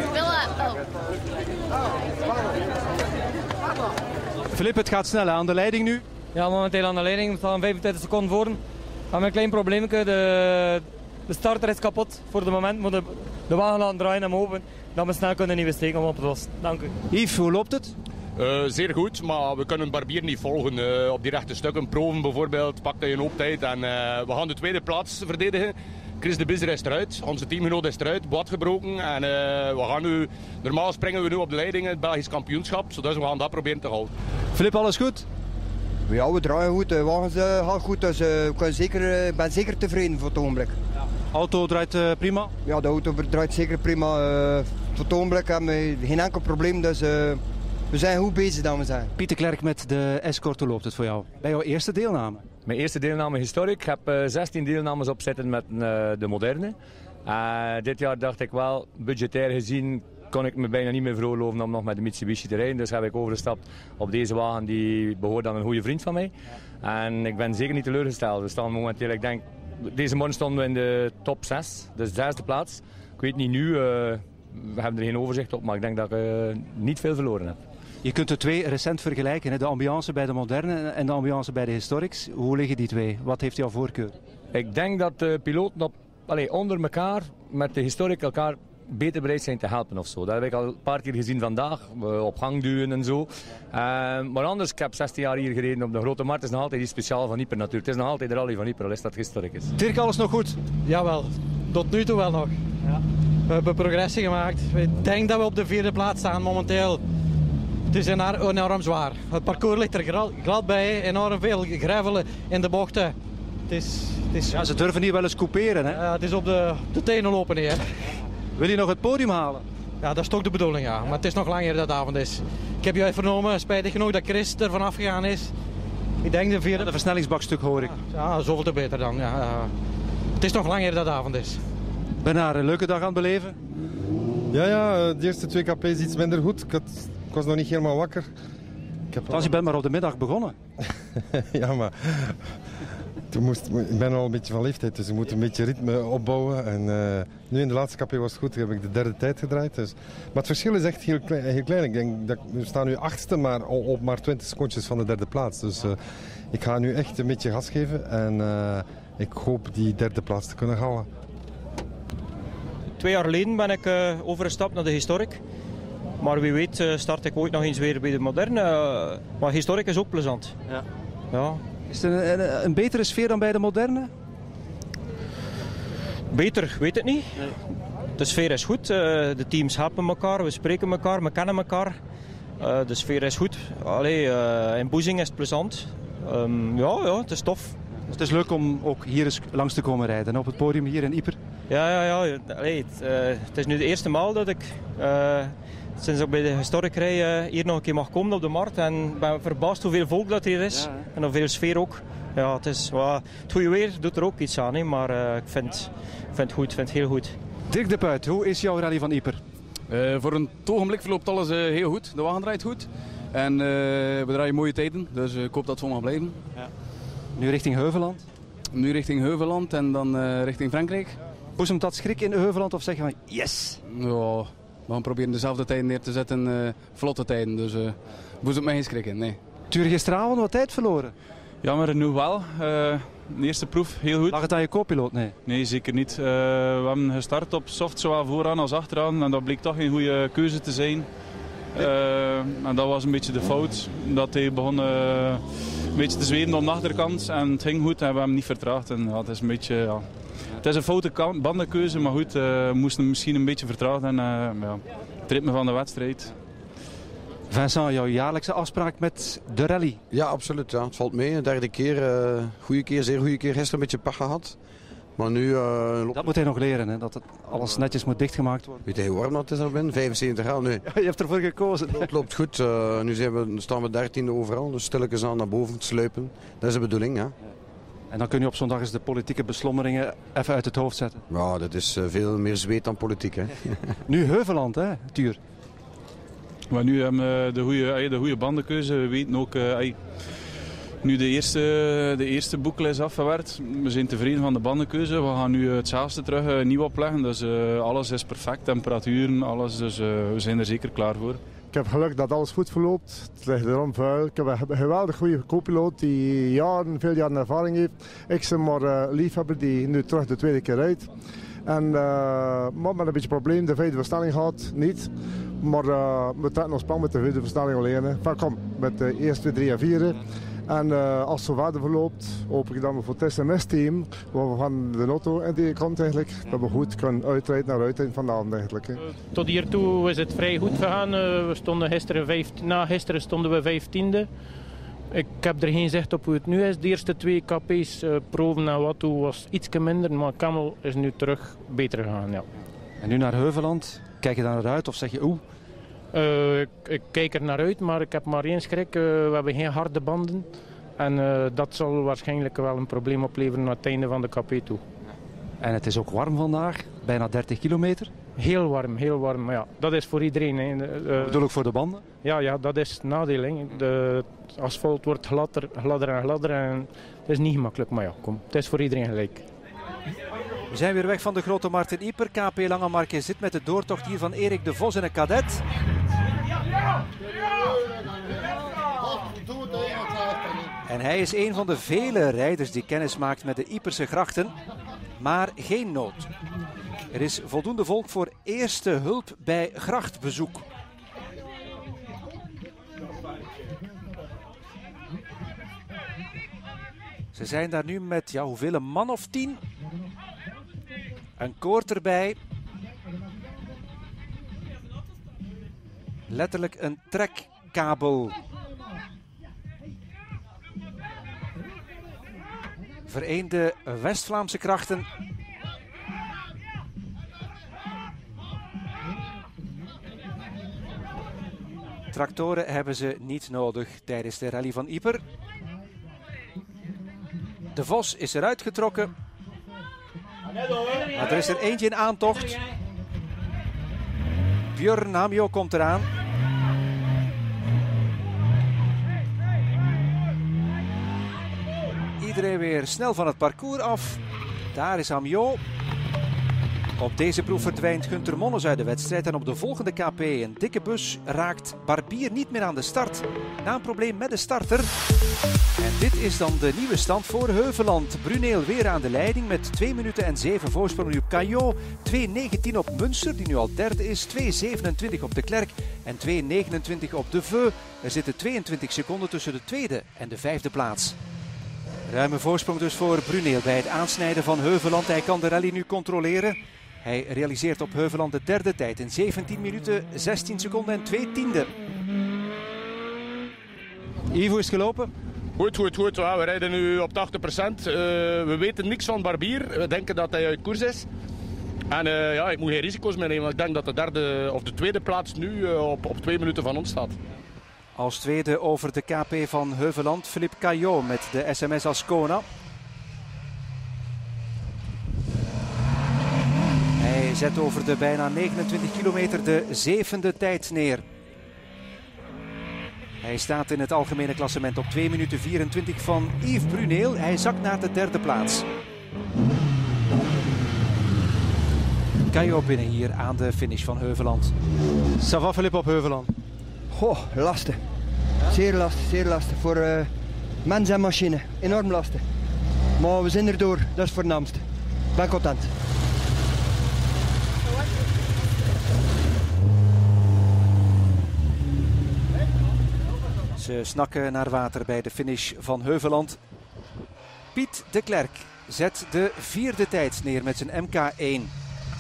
Philippe, het gaat snel aan de leiding nu. Ja, momenteel aan de leiding. We staan vijfentwintig seconden voor. We hebben een klein probleempje. De, de starter is kapot. Voor het moment moeten we de wagen laten draaien en open. Dat we snel kunnen nieuwe steken om op te lossen. Dank u. Yves, hoe loopt het? Uh, zeer goed, maar we kunnen Barbier niet volgen. Uh, op die rechte stukken, proven bijvoorbeeld, pakt hij een hoop tijd. En uh, we gaan de tweede plaats verdedigen. Chris de Bizzer is eruit, onze teamgenoot is eruit, bout gebroken. En uh, we gaan nu, normaal springen we nu op de leiding in het Belgisch kampioenschap. Dus we gaan dat proberen te houden. Philippe, alles goed? Ja, we draaien goed, de wagens uh, gaan goed, dus uh, ik ben zeker, uh, ben zeker tevreden voor het ogenblik. Ja. Auto draait uh, prima? Ja, de auto draait zeker prima. Uh, voor het ogenblik hebben we geen enkel probleem, dus uh, we zijn goed bezig dan we zijn. Pieter Klerk met de Escort, hoe loopt het voor jou? Bij jouw eerste deelname? Mijn eerste deelname historisch. Ik heb uh, zestien deelnames opzetten met uh, de moderne. Uh, dit jaar dacht ik wel, budgetair gezien kon ik me bijna niet meer veroorloven om nog met de Mitsubishi te rijden. Dus heb ik overgestapt op deze wagen die behoort aan een goede vriend van mij. En ik ben zeker niet teleurgesteld. We staan momenteel, ik denk, deze morgen stonden we in de top zes, dus de zesde plaats. Ik weet niet nu, uh, we hebben er geen overzicht op, maar ik denk dat ik uh, niet veel verloren heb. Je kunt de twee recent vergelijken, hè? De ambiance bij de moderne en de ambiance bij de historics. Hoe liggen die twee? Wat heeft jouw voorkeur? Ik denk dat de piloten op, allez, onder elkaar met de historic elkaar beter bereid zijn te helpen of zo. Dat heb ik al een paar keer gezien vandaag, op gang duwen en zo. Uh, maar anders, ik heb zestien jaar hier gereden op de Grote Markt. Het is nog altijd iets speciaal van Ieper natuurlijk. Het is nog altijd de rally van Ieper, al is dat historic is. Dirk, alles nog goed? Jawel, tot nu toe wel nog. Ja. We hebben progressie gemaakt. Ik denk dat we op de vierde plaats staan momenteel. Het is enorm, enorm zwaar. Het parcours ligt er glad bij, enorm veel gravel in de bochten. Het is, het is... Ja, ze durven hier wel eens couperen, hè? Ja, het is op de, de tenen lopen hier. Wil je nog het podium halen? Ja, dat is toch de bedoeling, ja. Maar het is nog langer dat avond is. Ik heb je vernomen, spijtig genoeg, dat Chris er vanaf gegaan is. Ik denk de vierde... Ja, de versnellingsbakstuk hoor ik. Ja, ja, zoveel te beter dan. Ja, ja. Het is nog langer dat avond is. Ben je een leuke dag aan het beleven? Ja, ja, de eerste twee K P is iets minder goed. Ik, had, ik was nog niet helemaal wakker. Ik heb Als je bent maar op de middag begonnen. Ja, maar toen moest, ik ben al een beetje van leeftijd, dus je moet een beetje ritme opbouwen. En, uh, nu in de laatste K P was het goed, heb ik de derde tijd gedraaid. Dus. Maar het verschil is echt heel klein. Heel klein. Ik denk dat we staan nu achtste, maar op maar twintig secondjes van de derde plaats. Dus uh, ik ga nu echt een beetje gas geven en uh, ik hoop die derde plaats te kunnen halen. Twee jaar geleden ben ik uh, overgestapt naar de historic. Maar wie weet uh, start ik ooit nog eens weer bij de moderne. Uh, maar historic is ook plezant. Ja. Ja. Is het een, een, een betere sfeer dan bij de moderne? Beter, weet het niet. Nee. De sfeer is goed. Uh, de teams helpen elkaar, we spreken elkaar, we kennen elkaar. Uh, de sfeer is goed. Allee, uh, in Boezing is het plezant. Um, ja, ja, het is tof. Het is leuk om ook hier eens langs te komen rijden, op het podium hier in Ieper. Ja, ja, ja. Allee, het, uh, het is nu de eerste maal dat ik uh, sinds ik bij de historic rij uh, hier nog een keer mag komen op de markt. En ik ben verbaasd hoeveel volk dat hier is. Ja, en hoeveel sfeer ook. Ja, het, is, well, het goede weer doet er ook iets aan, hè, maar uh, ik vind, vind het goed, vind het heel goed. Dirk de Puit, hoe is jouw rally van Ieper? Uh, voor een ogenblik verloopt alles uh, heel goed. De wagen draait goed. En uh, we draaien mooie tijden, dus uh, ik hoop dat het zo mag blijven. Ja. Nu richting Heuveland? Nu richting Heuveland en dan uh, richting Frankrijk. Boezemt dat schrik in Heuveland of zeg je van yes? Ja, we gaan proberen dezelfde tijden neer te zetten, uh, vlotte tijden. Dus uh, boezemt mij geen schrik in, nee. Tuur gisteravond wat tijd verloren? Ja, maar nu wel. Uh, de eerste proef heel goed. Lag het aan je co-piloot? Nee. Nee, zeker niet. Uh, we hebben gestart op soft, zowel vooraan als achteraan. En dat bleek toch een goede keuze te zijn. Uh, en dat was een beetje de fout. Dat hij begon uh, een beetje te zweten op de achterkant. En het ging goed en we hebben hem niet vertraagd. En, ja, het is een beetje... Ja. Het is een foute bandenkeuze, maar goed, uh, we moesten misschien een beetje vertraagd. En uh, ja, het ritme van de wedstrijd. Vincent, jouw jaarlijkse afspraak met de rally? Ja, absoluut. Ja. Het valt mee. Een derde keer, uh, goede keer, zeer goede keer. Gisteren een beetje pech gehad. Maar nu... Uh, dat moet hij nog leren, hè? Dat het alles netjes moet dichtgemaakt worden. Weet hij hoe warm dat is er binnen? vijfenzeventig graden nu. Ja, je hebt ervoor gekozen. Het loopt goed. Uh, nu zijn we, staan we dertiende overal, dus stilletjes aan naar boven te sluipen. Dat is de bedoeling, ja. En dan kun je op zo'n dag eens de politieke beslommeringen even uit het hoofd zetten. Ja, dat is uh, veel meer zweet dan politiek, hè. Nu Heuveland, hè, Tuur? Maar nu hebben we de goede, de goede bandenkeuze. We weten ook... Uh, Nu de eerste, de eerste boekel is afgewerkt. We zijn tevreden van de bandenkeuze. We gaan nu hetzelfde terug uh, nieuw opleggen. Dus uh, alles is perfect, temperaturen, alles. Dus uh, we zijn er zeker klaar voor. Ik heb geluk dat alles goed verloopt. Het ligt erom vuil. Ik heb een geweldig goede co-piloot die jaren, veel jaren ervaring heeft. Ik ben maar uh, liefhebber die nu terug de tweede keer rijdt. En uh, maar met een beetje probleem, de vijfde versnelling gaat niet. Maar uh, we trekken ons plan met de vijfde versnelling alleen. Van kom, met de eerste, twee, drie en vier. En uh, als het zo verder verloopt, hoop ik dan voor het S M S-team, waar we van de auto en die kant eigenlijk, dat we goed kunnen uitrijden naar uiteind van de avond eigenlijk. Hè. Tot hiertoe is het vrij goed gegaan. Uh, we stonden gisteren vijf, na gisteren stonden we vijftiende. Ik heb er geen zicht op hoe het nu is. De eerste twee K P's, uh, Proven en Watto, was iets minder, maar Camel is nu terug beter gegaan. Ja. En nu naar Heuveland, kijk je daar naar uit of zeg je oeh? Uh, ik, ik kijk er naar uit, maar ik heb maar één schrik. Uh, we hebben geen harde banden. En uh, dat zal waarschijnlijk wel een probleem opleveren naar het einde van de K P toe. En het is ook warm vandaag, bijna dertig kilometer. Heel warm, heel warm. Maar ja, dat is voor iedereen. Hè. Uh, bedoel ik voor de banden? Ja, ja, dat is het nadeel. Hè. De, het asfalt wordt gladder, gladder en gladder. En het is niet gemakkelijk, maar ja, kom. Het is voor iedereen gelijk. We zijn weer weg van de Grote Markt in Ieper. K P Langemarke zit met de doortocht hier van Erik de Vos in een kadet. En hij is een van de vele rijders die kennis maakt met de Ieperse grachten. Maar geen nood. Er is voldoende volk voor eerste hulp bij grachtbezoek. Ze zijn daar nu met, ja, hoeveel, een man of tien? Een koord erbij. Letterlijk een trek kabel. Vereende West-Vlaamse krachten. Tractoren hebben ze niet nodig tijdens de rally van Yper. De Vos is eruit getrokken. Maar er is er eentje in aantocht. Björn Hamjo komt eraan. Iedereen weer snel van het parcours af. Daar is Hamjo. Op deze proef verdwijnt Gunther Monnes uit de wedstrijd. En op de volgende K P, een dikke bus, raakt Barbier niet meer aan de start. Na een probleem met de starter. En dit is dan de nieuwe stand voor Heuveland. Bruneel weer aan de leiding met twee minuten en zeven voorsprong op Caillot. twee negentien op Münster, die nu al derde is. twee zevenentwintig op de Klerk en twee negenentwintig op de Veu. Er zitten tweeëntwintig seconden tussen de tweede en de vijfde plaats. Ruime voorsprong dus voor Bruneel bij het aansnijden van Heuveland. Hij kan de rally nu controleren. Hij realiseert op Heuveland de derde tijd in zeventien minuten, zestien seconden en twee tienden. Ivo is gelopen. Goed, goed, goed. Ja, we rijden nu op tachtig procent. Uh, we weten niks van Barbier. We denken dat hij uit koers is. En uh, ja, ik moet geen risico's meer nemen. Ik denk dat de derde of de tweede plaats nu uh, op, op twee minuten van ons staat. Als tweede over de K P van Heuveland, Philippe Caillot met de S M S Ascona. Hij zet over de bijna negenentwintig kilometer de zevende tijd neer. Hij staat in het algemene klassement op twee minuten vierentwintig van Yves Bruneel. Hij zakt naar de derde plaats. Caillot binnen hier aan de finish van Heuveland. Ça va, Philippe, op Heuveland? Goh, lastig. Zeer lastig, zeer lastig. Voor uh, mens en machine. Enorm lastig. Maar we zijn erdoor, dat is het voornaamste. Ik ben content. Ze snakken naar water bij de finish van Heuveland. Piet de Klerk zet de vierde tijd neer met zijn M K één.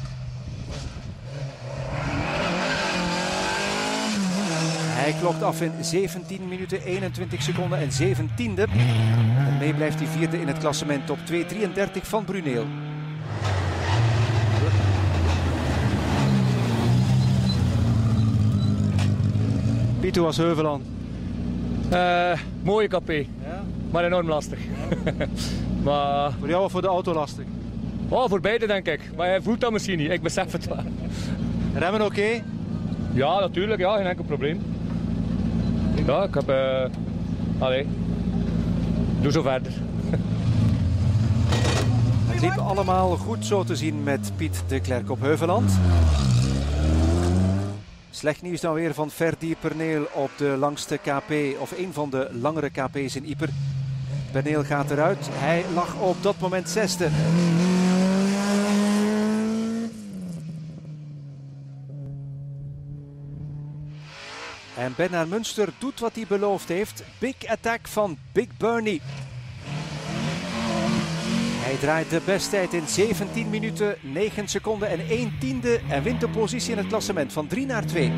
Hij klokt af in zeventien minuten, eenentwintig seconden en zeven tienden. En mee blijft hij vierde in het klassement op twee drieëndertig van Bruneel. Piet, hoe was Heuveland? Uh, mooie K P, ja? Maar enorm lastig. Maar... Voor jou of voor de auto lastig? Oh, voor beide denk ik. Maar hij voelt dat misschien niet, ik besef het wel. Remmen oké? Okay? Ja, natuurlijk, ja, geen enkel probleem. Ja, ik heb... Uh... Allee, doe zo verder. Het liep allemaal goed zo te zien met Piet de Klerk op Heuveland. Slecht nieuws dan weer van Ferdi Perneel op de langste K P, of een van de langere K P's in Yper. Perneel gaat eruit, hij lag op dat moment zesde. En Bernard Münster doet wat hij beloofd heeft. Big attack van Big Bernie. Hij draait de besttijd in zeventien minuten, negen seconden en één tiende en wint de positie in het klassement van drie naar twee.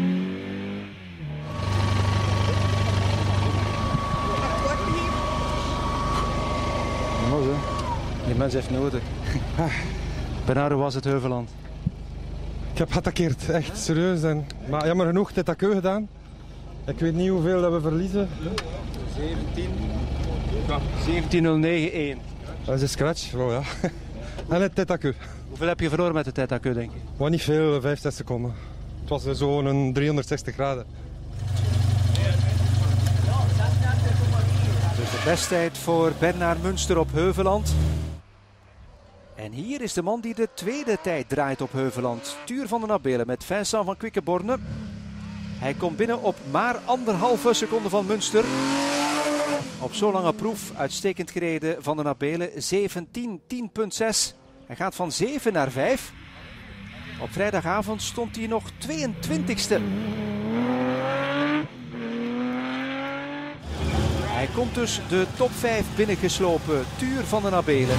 Die mens heeft nodig. Bernard, hoe was het Heuveland? Ik heb geattaqueerd, echt serieus. En, maar jammer genoeg, dit accu gedaan. Ik weet niet hoeveel dat we verliezen. zeventien nul negen één. Dat is een scratch, oh ja. En het tête-à-queue. Hoeveel heb je verloren met de tête-à-queue, denk je? Maar niet veel, vijf, zes seconden. Het was zo'n driehonderdzestig graden. Dus de besttijd voor Bernard Münster op Heuveland. En hier is de man die de tweede tijd draait op Heuveland. Tuur van den Abelen met Vincent van Quickenborne. Hij komt binnen op maar anderhalve seconde van Münster. Op zo'n lange proef uitstekend gereden van den Abelen. zeventien tien punt zes. Hij gaat van zeven naar vijf. Op vrijdagavond stond hij nog tweeëntwintigste. Hij komt dus de top vijf binnengeslopen. Tuur van den Abelen.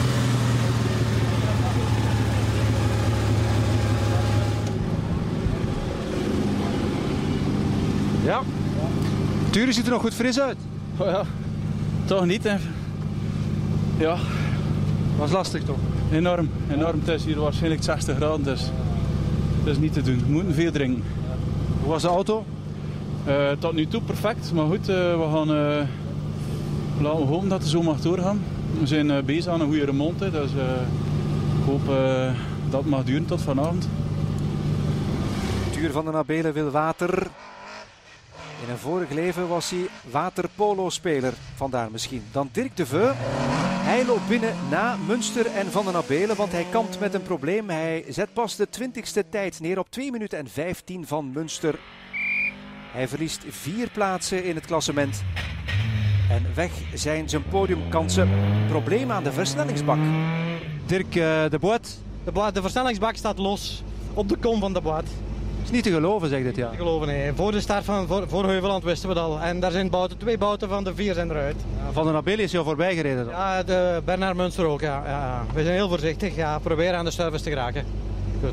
Ja. Turen ziet er nog goed fris uit. Oh ja, toch niet hè. Ja. Was lastig toch? Enorm, enorm. Het is hier waarschijnlijk zestig graden, dus het is niet te doen. We moeten veel drinken. Hoe was de auto? Uh, tot nu toe perfect, maar goed, uh, we gaan uh, laten we hopen dat het zo mag doorgaan. We zijn uh, bezig aan een goede remonte, dus uh, ik hoop uh, dat het mag duren tot vanavond. Tuur van den Abelen wil water. In een vorig leven was hij waterpolo-speler, vandaar misschien. Dan Dirk de Veu. Hij loopt binnen na Münster en Van den Abelen, want hij kampt met een probleem. Hij zet pas de twintigste tijd neer op twee minuten en vijftien van Münster. Hij verliest vier plaatsen in het klassement. En weg zijn zijn podiumkansen. Probleem aan de versnellingsbak. Dirk uh, de Boet. De, Boet, de versnellingsbak staat los op de kom van de Boet. Is niet te geloven, zeg dit ja. Niet te geloven, nee. Voor de start van voor, voor Heuveland wisten we het al. En daar zijn bouten, twee bouten van de vier zijn eruit. Ja, van den Abelen is jou voorbij gereden dan? Ja, de Bernard Münster ook. Ja, ja. We zijn heel voorzichtig. Ja, proberen aan de stuivers te geraken. Goed.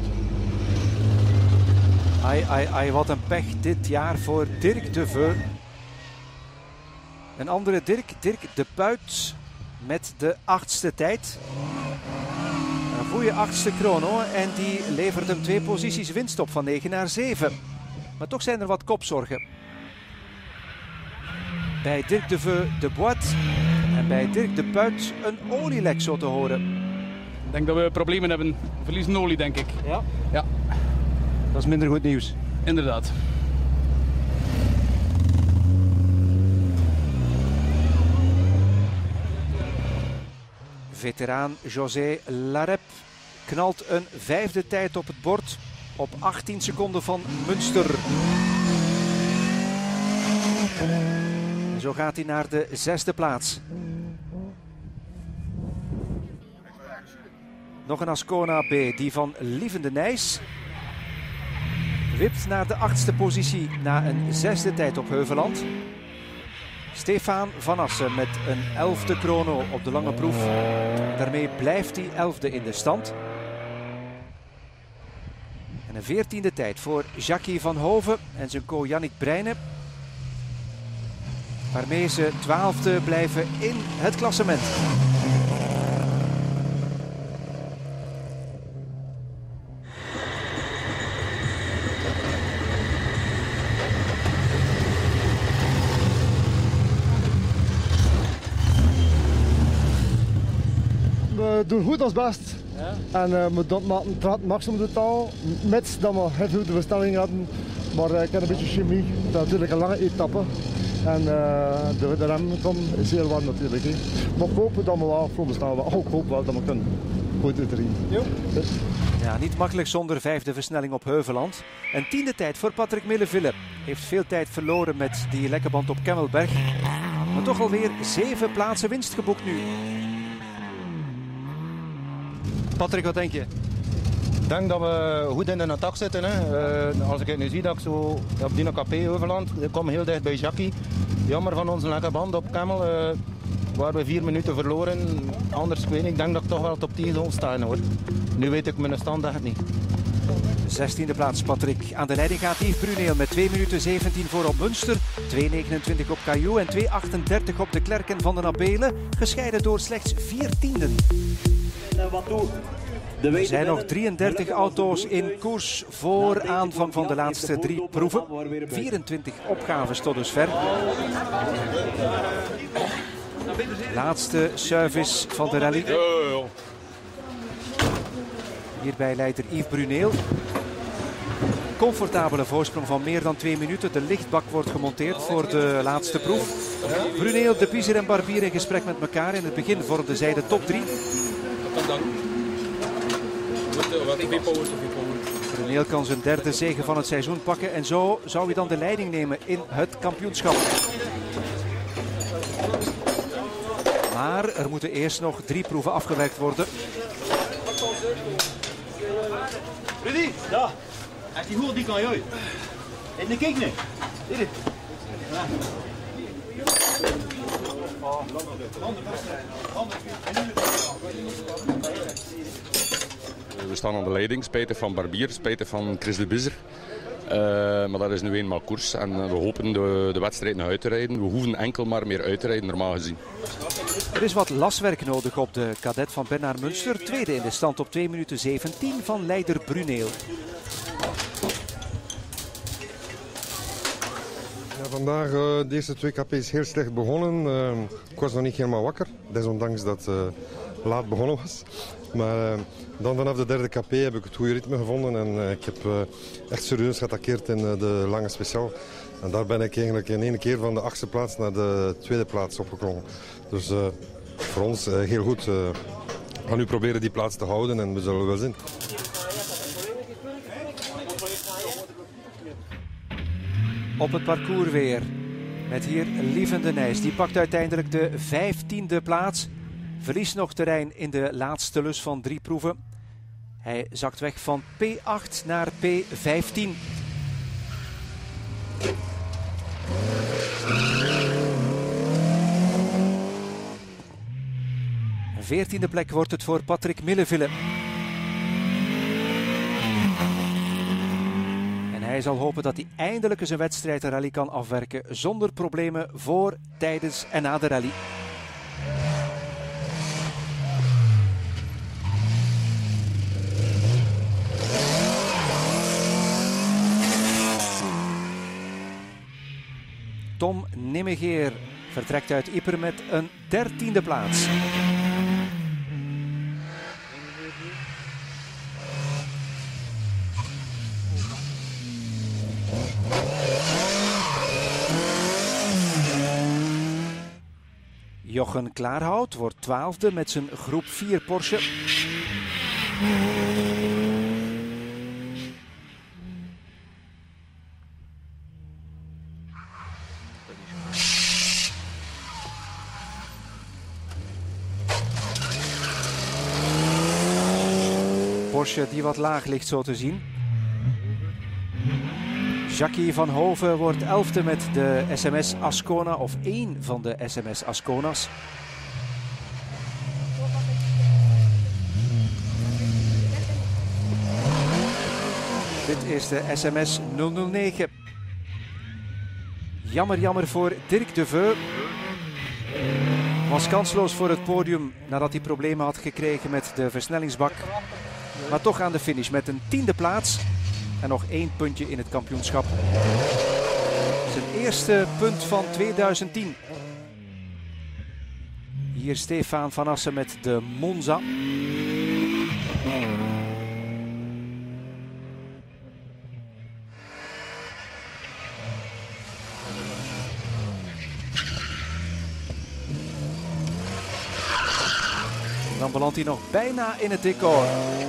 Ai, ai, ai, wat een pech dit jaar voor Dirk de Veu. Een andere Dirk, Dirk de Puit met de achtste tijd. Een goede achtste chrono en die levert hem twee posities winst op, van negen naar zeven. Maar toch zijn er wat kopzorgen. Bij Dirk de Veu de Boet en bij Dirk de Puit een olielek zo te horen. Ik denk dat we problemen hebben. We verliezen olie, denk ik. Ja? Ja. Dat is minder goed nieuws. Inderdaad. Veteraan José Larep knalt een vijfde tijd op het bord op achttien seconden van Münster. En zo gaat hij naar de zesde plaats. Nog een Ascona B, die van Lieven de Nijs. Wipt naar de achtste positie na een zesde tijd op Heuveland. Stefan van Assen met een elfde chrono op de lange proef. Daarmee blijft hij elfde in de stand. En een veertiende tijd voor Jackie van Hoven en zijn co Jannik Breijnen. Waarmee ze twaalfde blijven in het klassement. We doen goed ons best. Ja. En uh, we maken het maximum de taal, mits dat we heel goed de versnelling hadden. Maar uh, ik heb een beetje chemie. Het is natuurlijk een lange etappe. En uh, de, de remkom is heel warm natuurlijk. He. Maar ik hoop dat we wel voor bestaan. Oh, ik hoop wel dat we kunnen goed uitrijden. Ja, niet makkelijk zonder vijfde versnelling op Heuveland. Een tiende tijd voor Patrick Milleville. Heeft veel tijd verloren met die lekke band op Kemmelberg. Maar toch alweer zeven plaatsen winst geboekt nu. Patrick, wat denk je? Ik denk dat we goed in de attack zitten. Hè. Uh, als ik het nu zie dat ik zo op die K P Heuveland, ik kom heel dicht bij Jackie. Jammer van onze lekke band op Kemmel, uh, waar we vier minuten verloren. Anders, ik weet niet, ik denk dat ik toch wel top tien zal staan hoor. Nu weet ik mijn stand echt niet. zestiende plaats Patrick. Aan de leiding gaat Yves Bruneel met twee minuten zeventien voor op Münster. twee negenentwintig op Caillou en twee achtendertig op de Klerken van den Abelen. Gescheiden door slechts vier tienden. Er zijn nog drieëndertig auto's in koers voor aanvang van de laatste drie proeven. vierentwintig opgaves tot dusver. Laatste service van de rally. Hierbij leidt er Yves Bruneel. Comfortabele voorsprong van meer dan twee minuten. De lichtbak wordt gemonteerd voor de laatste proef. Bruneel, De Piezer en Barbier in gesprek met elkaar. In het begin vormden zij de top drie. Bruneel kan zijn derde zege van het seizoen pakken. En zo zou hij dan de leiding nemen in het kampioenschap. Maar er moeten eerst nog drie proeven afgewerkt worden. Rudy, ja. Als die goed die kan je uit. En de kijk niet. Dit. We staan aan de leiding, spijtig van Barbier, spijtig van Chris de Bizzer. Uh, maar dat is nu eenmaal koers en uh, we hopen de, de wedstrijd nog uit te rijden. We hoeven enkel maar meer uit te rijden, normaal gezien. Er is wat laswerk nodig op de kadet van Bernard Münster. Tweede in de stand op twee minuten zeventien van leider Bruneel. Ja, vandaag uh, de eerste twee K P's heel slecht begonnen. Uh, ik was nog niet helemaal wakker, desondanks dat het uh, laat begonnen was. Maar uh, dan vanaf de derde K P heb ik het goede ritme gevonden en uh, ik heb uh, echt serieus geattaqueerd in uh, de lange speciaal. En daar ben ik eigenlijk in één keer van de achtste plaats naar de tweede plaats opgeklommen. Dus uh, voor ons uh, heel goed. Uh, we gaan nu proberen die plaats te houden en we zullen wel zien. Op het parcours weer. Met hier Lieven de Nijs. Die pakt uiteindelijk de vijftiende plaats. Verliest nog terrein in de laatste lus van drie proeven. Hij zakt weg van P acht naar P vijftien. Een veertiende plek wordt het voor Patrick Milleville. En hij zal hopen dat hij eindelijk eens een wedstrijd de rally kan afwerken zonder problemen voor, tijdens en na de rally. Tom Nimmegeer vertrekt uit Ypres met een dertiende plaats. Jochen Klaarhout wordt twaalfde met zijn groep vier Porsche. Porsche die wat laag ligt zo te zien. Jackie van Hoven wordt elfde met de S M S Ascona, of één van de S M S Ascona's. Dit is de S M S nul nul negen. Jammer, jammer voor Dirk de Veu. Was kansloos voor het podium nadat hij problemen had gekregen met de versnellingsbak. Maar toch aan de finish met een tiende plaats. En nog één puntje in het kampioenschap. Zijn eerste punt van tweeduizend tien. Hier Stefan van Assen met de Monza. Dan belandt hij nog bijna in het decor.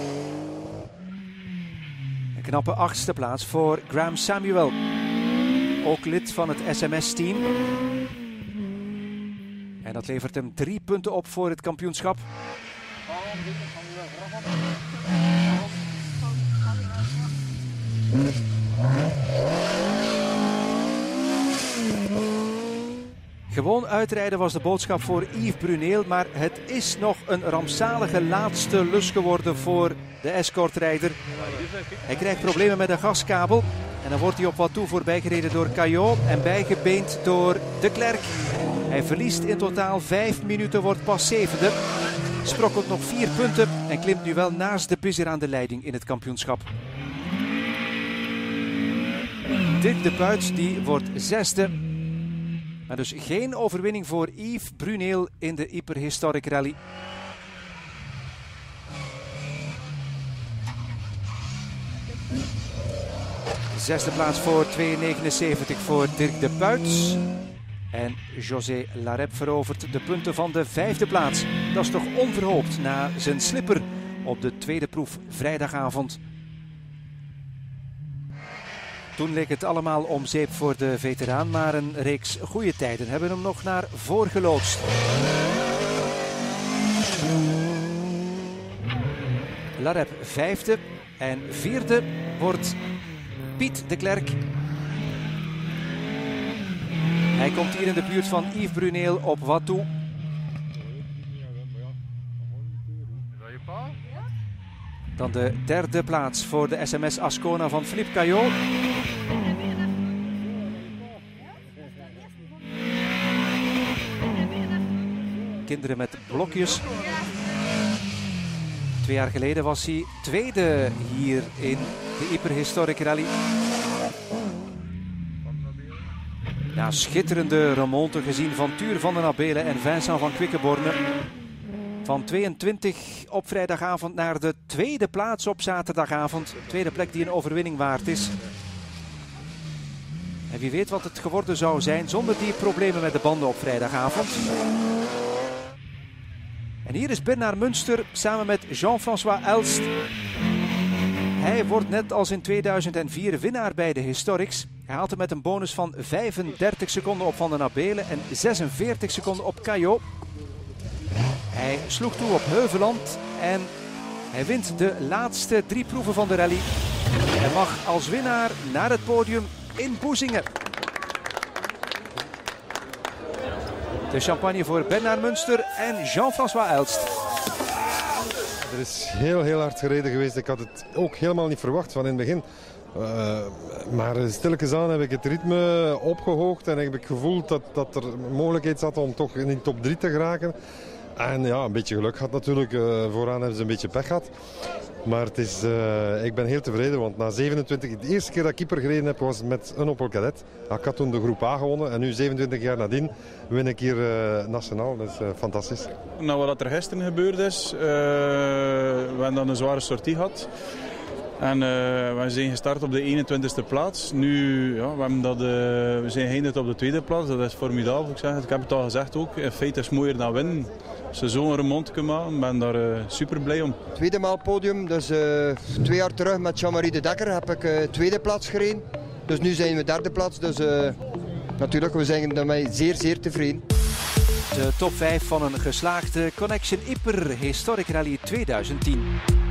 Een knappe achtste plaats voor Graham Samuel. Ook lid van het S M S-team. En dat levert hem drie punten op voor het kampioenschap. Gewoon uitrijden was de boodschap voor Yves Bruneel, maar het is nog een rampzalige laatste lus geworden voor de escortrijder. Hij krijgt problemen met een gaskabel en dan wordt hij op wat toe voorbij gereden door Caillot en bijgebeend door de Klerk. Hij verliest in totaal vijf minuten, wordt pas zevende. Sprokkelt nog vier punten en klimt nu wel naast de Bizer aan de leiding in het kampioenschap. Dirk de Puits die wordt zesde. Maar dus geen overwinning voor Yves Bruneel in de Ypres Historic Rally. Zesde plaats voor twee negenenzeventig voor Dirk de Puits. En José Lareb verovert de punten van de vijfde plaats. Dat is toch onverhoopt na zijn slipper op de tweede proef vrijdagavond. Toen leek het allemaal om zeep voor de veteraan, maar een reeks goede tijden hebben hem nog naar voren geloodst. Lareb vijfde en vierde wordt Piet de Klerk. Hij komt hier in de buurt van Yves Bruneel op wat toe. Dan de derde plaats voor de S M S Ascona van Philippe Caillot. Kinderen met blokjes. Twee jaar geleden was hij tweede hier in de Yper Historic Rally. Ja, schitterende remonte gezien van Tuur van den Abelen en Vincent van Quickenborne. Van tweeëntwintig op vrijdagavond naar de tweede plaats op zaterdagavond. Tweede plek die een overwinning waard is. En wie weet wat het geworden zou zijn zonder die problemen met de banden op vrijdagavond. En hier is Bernard Münster samen met Jean-François Elst. Hij wordt net als in tweeduizend vier winnaar bij de Historics. Hij haalt hem met een bonus van vijfendertig seconden op Van den Abelen en zesenveertig seconden op Caillot. Hij sloeg toe op Heuveland en hij wint de laatste drie proeven van de rally. Hij mag als winnaar naar het podium in Boezingen. De champagne voor Bernard Münster en Jean-François Elst. Er is heel, heel hard gereden geweest. Ik had het ook helemaal niet verwacht van in het begin. Uh, maar stilletjes aan heb ik het ritme opgehoogd en heb ik gevoeld dat, dat er mogelijkheid zat om toch in de top drie te geraken. En ja, een beetje geluk had natuurlijk. Uh, vooraan hebben ze een beetje pech gehad. Maar het is, uh, ik ben heel tevreden, want na zevenentwintig... De eerste keer dat ik Yper gereden heb was met een Opel Kadett. Ik had toen de groep A gewonnen en nu zevenentwintig jaar nadien win ik hier uh, nationaal. Dat is uh, fantastisch. Nou, wat er gisteren gebeurd is, uh, we hebben dan een zware sortie gehad. En uh, we zijn gestart op de eenentwintigste plaats. Nu, ja, we, hebben dat, uh, we zijn geëindigd op de tweede plaats. Dat is formidabel. Ik, zeg, ik heb het al gezegd ook. In feite is het mooier dan winnen. Als ze zo'n remonte kunnen maken, ik ben daar uh, super blij om. Tweede maal podium. Dus uh, twee jaar terug met Jean-Marie de Dekker heb ik uh, tweede plaats gereden. Dus nu zijn we derde plaats. Dus uh, natuurlijk, we zijn daarmee zeer, zeer tevreden. De top vijf van een geslaagde Connection Yper Historic Rally tweeduizend tien.